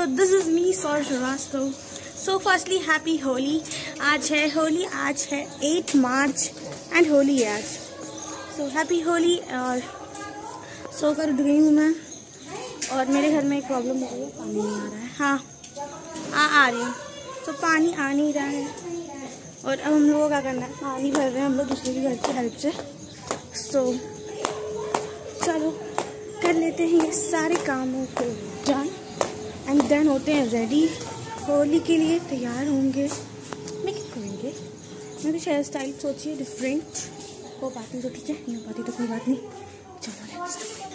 So this is me, Saur Shrivastava. So firstly, happy Holi. आज है होली, आज है 8 मार्च एंड होली है आज. So happy Holi. और सोकर उठ गई हूँ मैं और मेरे घर में एक प्रॉब्लम हो गई है, पानी नहीं आ रहा है. हाँ आ रही है. तो पानी आ नहीं रहा है और अब हम लोगों को क्या करना है, पानी भर रहे हैं हम लोग दूसरे के घर की हेल्प से. So चलो कर लेते हैं ये सारे कामों को डन एंड देन होते हैं रेडी. होली के लिए तैयार होंगे. मैं क्या करेंगे, मैं कुछ हेयर स्टाइल सोचिए डिफरेंट. वो बात नहीं तो ठीक है, नहीं हो पाती तो कोई बात नहीं. चलो let's do it.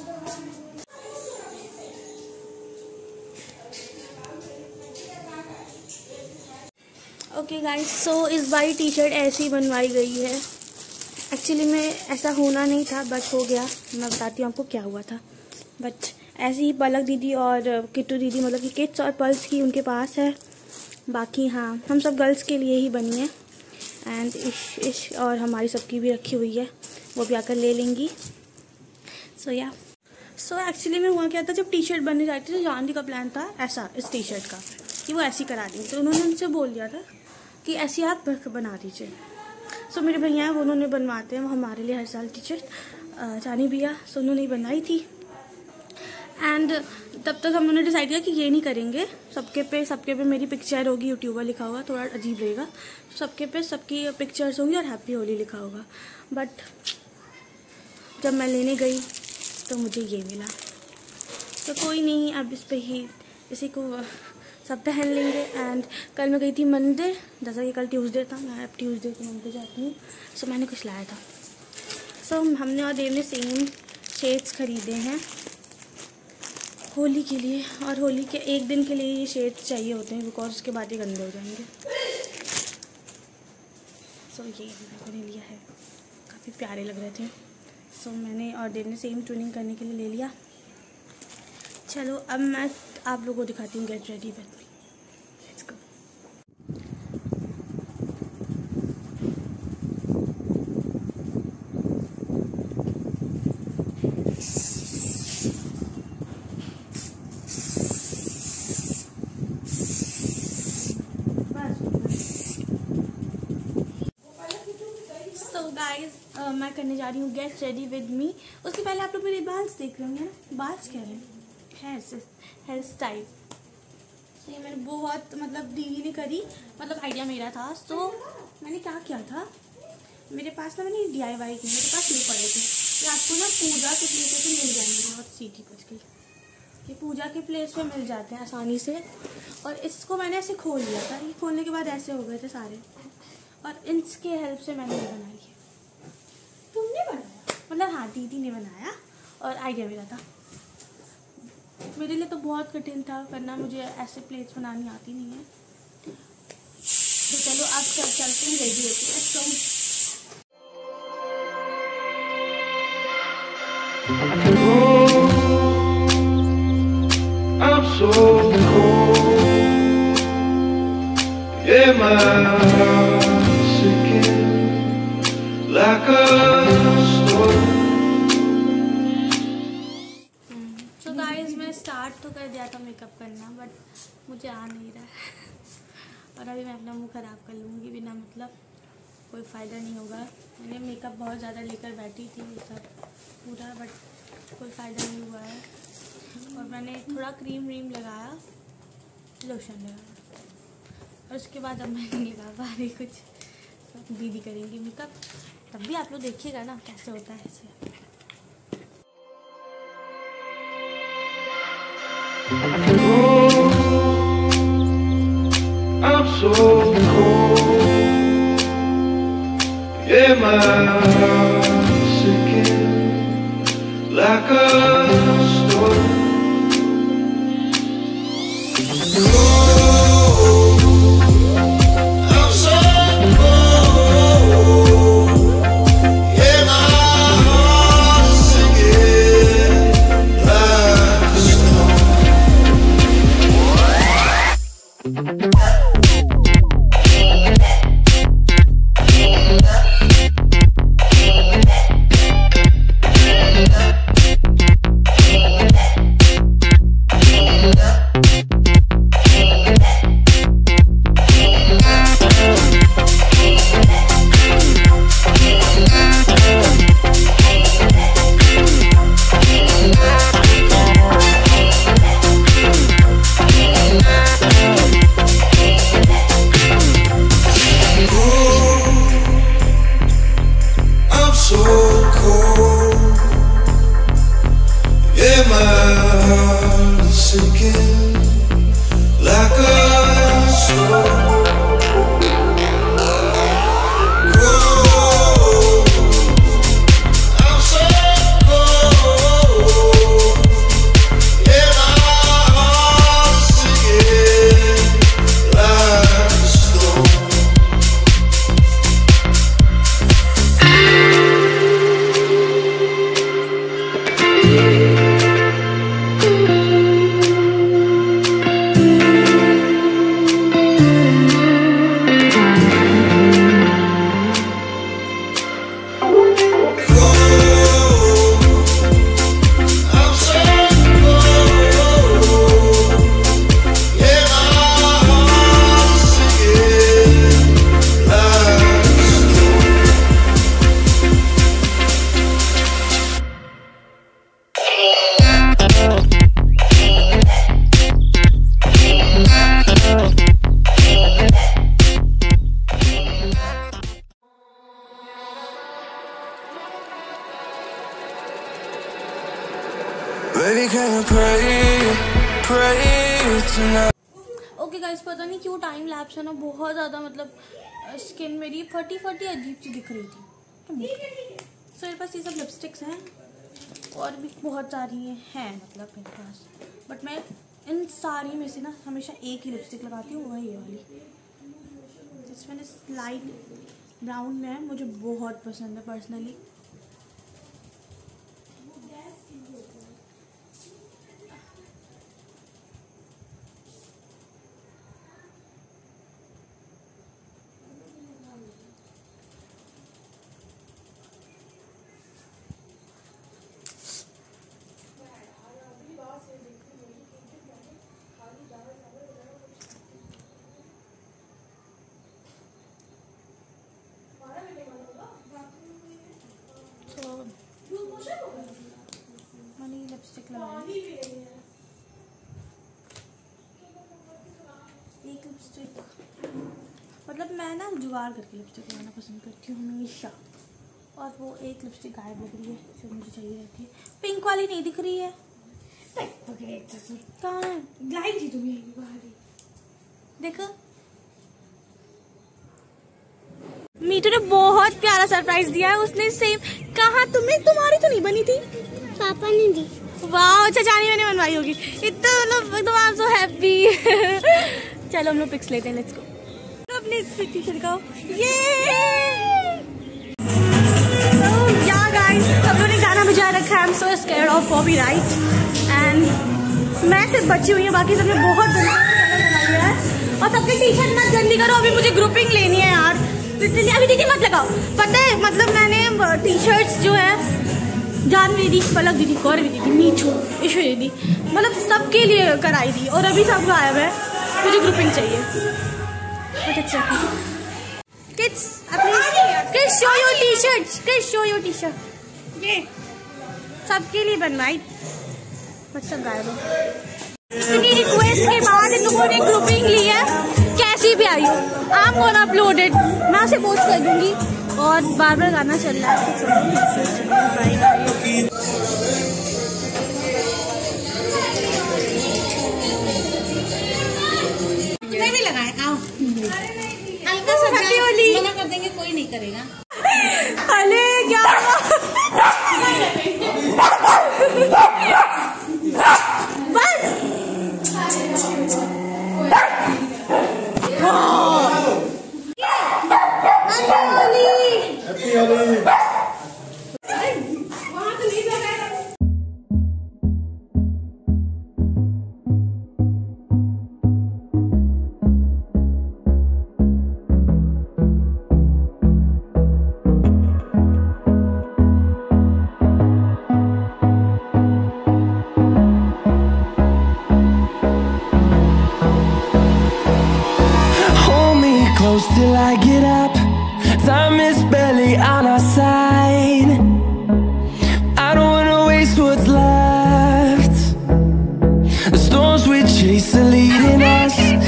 Okay guys, so इस बार टी शर्ट ऐसी बनवाई गई है. एक्चुअली में ऐसा होना नहीं था बट हो गया. मैं बताती हूँ आपको क्या हुआ था. बट ऐसे ही पलक दीदी और किट्टू दीदी, मतलब कि किट्स और पल्स की उनके पास है. बाकी हाँ, हम सब गर्ल्स के लिए ही बनी है. एंड इश और हमारी सबकी भी रखी हुई है, वो भी आकर ले लेंगी. सो एक्चुअली में हुआ क्या था, जब टी शर्ट बनने जाती थी तो जानवी का प्लान था ऐसा इस टी शर्ट का कि वो ऐसी करा देंगे. तो उन्होंने उनसे बोल दिया था कि ऐसी आप बना दीजिए. सो मेरे भैया हैं, वो उन्होंने बनवाते हैं, वो हमारे लिए हर साल टी शर्ट जानी भैया. सो उन्होंने बनवाई थी एंड तब तक हम लोगों ने डिसाइड किया कि ये नहीं करेंगे. सबके पे मेरी पिक्चर होगी, यूट्यूबर लिखा होगा, थोड़ा अजीब रहेगा. सबके पे सबकी पिक्चर्स होंगी और हैप्पी होली लिखा होगा. बट जब मैं लेने गई तो मुझे ये मिला. तो कोई नहीं, अब इस पे ही इसी को सब पहन लेंगे. एंड कल मैं गई थी मंदिर, जैसा कि कल ट्यूसडे था, मैं अब ट्यूसडे को मंदिर जाती हूँ. सो मैंने कुछ लाया था. सो हमने और देव ने सेम शेड्स खरीदे हैं होली के लिए. और होली के एक दिन के लिए ये शेड्स चाहिए होते हैं बिकॉज उसके बाद ये गंदे हो जाएंगे. सो ये मैंने लिया है, काफ़ी प्यारे लग रहे थे. सो मैंने और देव ने सेम ट्यूनिंग करने के लिए ले लिया. चलो अब मैं आप लोगों को दिखाती हूँ. Get ready with me, let's go. So guys, मैं करने जा रही हूँ गेट रेडी विद मी. उसके पहले आप लोग मेरे बाल्स देख रहे होंगे ना. बाल्स कह रहे हैं, हेयर स्टाइल. तो ये मैंने बहुत मतलब दीदी ने करी, मतलब आइडिया मेरा था. तो मैंने क्या किया था, मेरे पास ना मैंने DIY की, मेरे पास नहीं पड़े थे. ये आपको ना पूजा के प्लेस पे मिल जाएंगे. बहुत सीटी बच गई. ये पूजा के प्लेस पे मिल जाते हैं आसानी से. और इसको मैंने ऐसे खोल लिया था. ये खोलने के बाद ऐसे हो गए थे सारे. और इनके हेल्प से मैंने ये बनाई है. तुमने बनाया? मतलब हाँ, दीदी ने बनाया और आइडिया मेरा था. मेरे लिए तो बहुत कठिन था करना, मुझे ऐसे प्लेट्स बनानी आती नहीं है. तो चलो अब चलते हैं, रेडी होते हैं. I'm so cold, yeah, my heart's sinking like a storm. So guys, मैं स्टार्ट तो कर दिया था मेकअप करना, बट मुझे आ नहीं रहा है. और अभी मैं अपना मुंह ख़राब कर लूँगी बिना मतलब, कोई फ़ायदा नहीं होगा. मैंने मेकअप बहुत ज़्यादा लेकर बैठी थी ये सब पूरा, बट कोई फ़ायदा नहीं हुआ है. और मैंने थोड़ा क्रीम लगाया, लोशन लगाया, और उसके बाद अब मैं नहीं लगा पा रही कुछ. तो दीदी करेंगी मेकअप, तब भी आप लोग देखिएगा ना कैसे होता है ऐसे. I'm so cold, yeah, my heart's sinking like a storm. Okay guys, पता नहीं क्यों टाइम लैप्स है ना बहुत ज़्यादा, मतलब स्किन मेरी फटी अजीब सी दिख रही थी। सो मेरे पास ये सब लिपस्टिक्स हैं और भी बहुत सारी हैं मतलब मेरे पास, बट मैं इन सारी में से ना हमेशा एक ही लिपस्टिक लगाती हूँ, वही वाली जिसमें लाइट ब्राउन में है, मुझे बहुत पसंद है पर्सनली। मैंने लिपस्टिक लगाई, एक लिपस्टिक, मतलब मैं ना जुगाड़ करके लिपस्टिक लगाना पसंद करती हूँ हमेशा, और वो एक लिपस्टिक गायब लग रही है जो मुझे चाहिए रहती है। पिंक वाली नहीं दिख रही है, कहाँ है? लाई थी तुम्हें बाहर, देखो। मीठू ने बहुत प्यारा सरप्राइज दिया है, उसने सेम कहा तुम्हारी तो नहीं बनी थी, पापा ने दी। वाह, अच्छा जानी मैंने बनवाई होगी। इतना मतलब एकदम आई एम सो हैप्पी। चलो हम लोग पिक्स लेते हैं, लेट्स गो। अपने टी शर्ट का ये या गाइस, सब लोगों ने गाना बजा रखा है, I am so scared of copyright, and मैं सिर्फ बची हुई हूँ, बाकी सबने बहुत बनाया है। और सबके टी शर्ट मत गंदी करो, अभी मुझे ग्रुपिंग लेनी है यार, लिटरली। अभी दीदी मत लगाओ, पता है मतलब मैंने टी शर्ट्स जो है जानवी दीदी, पलक दीदी, गौर दीदी, मीठू, ईशु दीदी, मतलब सबके लिए कराई दी, और अभी सब गायब है, मुझे ग्रुपिंग चाहिए। अच्छा kids, kids show your T shirts, kids show your T shirt, ये सबके लिए बनवाई, बट सब गायब है। इतनी रिक्वेस्ट के बाद इन लोगों ने ग्रुपिंग ली है, कैसी भी आई हो, आप गोना अपलोडेड, मैं उसे पोस्ट कर दूंगी, और बार बार गाना चल रहा है। भी लगाए, आओ हल्का सा मना कर देंगे, कोई नहीं करेगा। अरे क्या till I get up. Time is barely on our side. I don't wanna waste what's left. The storms we chase are leading us.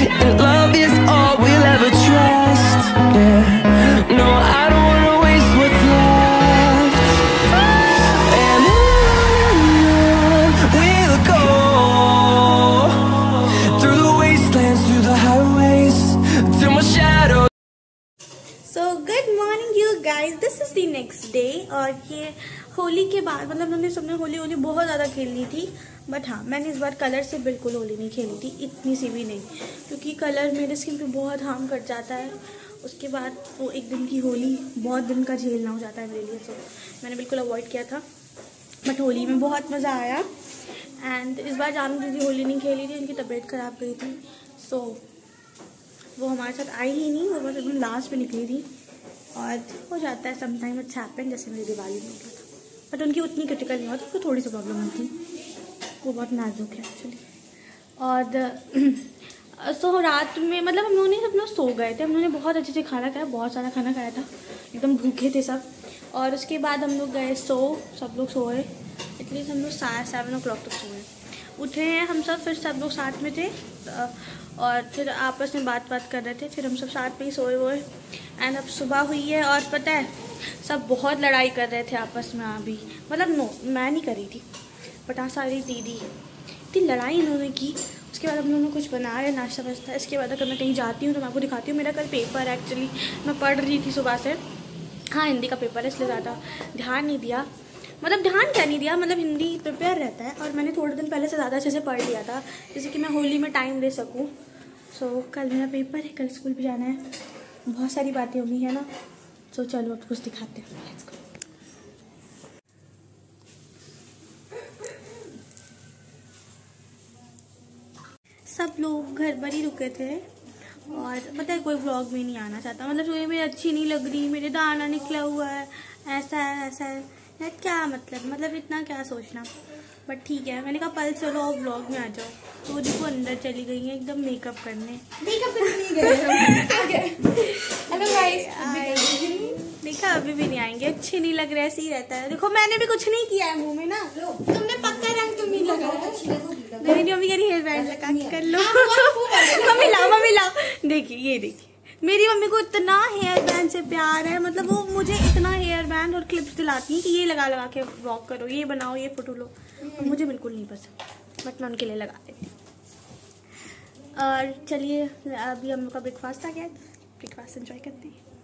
Morning you guys, this is the next day. और ये होली के बाद मतलब हमने सबने होली बहुत ज़्यादा खेलनी थी, बट हाँ मैंने इस बार कलर से बिल्कुल होली नहीं खेली थी, इतनी सी भी नहीं, क्योंकि कलर मेरे स्किन पे बहुत हार्म कर जाता है। उसके बाद वो एक दिन की होली बहुत दिन का झेलना हो जाता है मेरे लिए, तो मैंने बिल्कुल अवॉइड किया था। बट होली में बहुत मज़ा आया। एंड इस बार जानू दीदी होली नहीं खेली थी, उनकी तबीयत ख़राब गई थी, सो वो हमारे साथ आई ही नहीं, वो बस एकदम लास्ट में निकली थी। और हो जाता है समटाइम, इट्स हैपन, जैसे मेरी दिवाली में हो गया था। बट उनकी उतनी क्रिटिकल नहीं होती, उनको थोड़ी सी प्रॉब्लम होती, वो बहुत नाजुक है एक्चुअली। और सो रात में मतलब हम लोगों ने सब लोग सो गए थे, हम लोगों ने बहुत अच्छे से खाना खाया, बहुत सारा खाना खाया था, एकदम भूखे थे सब। और उसके बाद हम लोग गए सब लोग सोए, एटलीस्ट हम लोग 7 o'clock तक सोए। उठे हैं हम सब, फिर सब लोग साथ में थे और फिर आपस में बात कर रहे थे, फिर हम सब साथ में ही सोए हुए। एंड अब सुबह हुई है और पता है सब बहुत लड़ाई कर रहे थे आपस में अभी, मतलब नो मैं नहीं करी थी, बट हाँ सारी दीदी इतनी लड़ाई इन्होंने की। उसके बाद हम लोगों ने कुछ बना रहे नाश्ता वास्ता। इसके बाद अगर मैं कहीं जाती हूँ तो मैं आपको दिखाती हूँ। मेरा कल पेपर है एक्चुअली, मैं पढ़ रही थी सुबह से, हाँ हिंदी का पेपर है, इसलिए ज़्यादा ध्यान नहीं दिया, मतलब ध्यान क्या नहीं दिया, मतलब हिंदी प्रिपेयर रहता है और मैंने थोड़े दिन पहले से ज़्यादा अच्छे से पढ़ लिया था, जैसे कि मैं होली में टाइम दे सकूँ। सो कल मेरा पेपर है, कल स्कूल भी जाना है, बहुत सारी बातें होगी है ना। सो चलो अब कुछ दिखाते हैं, लेट्स गो। सब लोग घर पर ही रुके थे और पता है कोई व्लॉग में नहीं आना चाहता, मतलब सुबह मेरी अच्छी नहीं लग रही, मेरे दाना निकला हुआ है, ऐसा है यार क्या मतलब इतना क्या सोचना। बट ठीक है, मैंने कहा पल चलो और व्लॉग में आ जाओ, तो देखो अंदर चली गई है एकदम मेकअप करने। हेलो गाइस, देखा अभी भी नहीं आएंगे, अच्छे नहीं लग रहे, ऐसे ही रहता है। देखो मैंने भी कुछ नहीं किया है मुंह में ना, तुमने पक्का रंग तुम ही लगाया। मेरी मम्मी कह रही हेयर बैंड लगा के कर लो। मम्मी लाओ, देखिए ये देखिए, मेरी मम्मी को इतना हेयर बैंड से प्यार है, मतलब वो मुझे इतना हेयर बैंड और क्लिप्स दिलाती है कि ये लगा के वॉक करो, ये बनाओ, ये फोटो लो, और मुझे बिल्कुल नहीं पसंद, बट मैं उनके लिए लगा देती हूँ। और चलिए अभी हम लोग का ब्रेकफास्ट आ गया, ब्रेकफास्ट एंजॉय करते हैं।